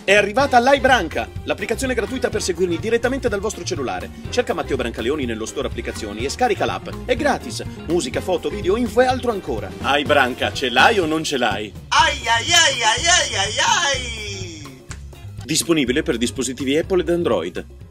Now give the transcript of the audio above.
È arrivata l'iBranca, l'applicazione gratuita per seguirmi direttamente dal vostro cellulare. Cerca Matteo Brancaleoni nello store applicazioni e scarica l'app. È gratis. Musica, foto, video, info e altro ancora. iBranca, ce l'hai o non ce l'hai? Ai ai ai ai ai ai ai! Disponibile per dispositivi Apple ed Android.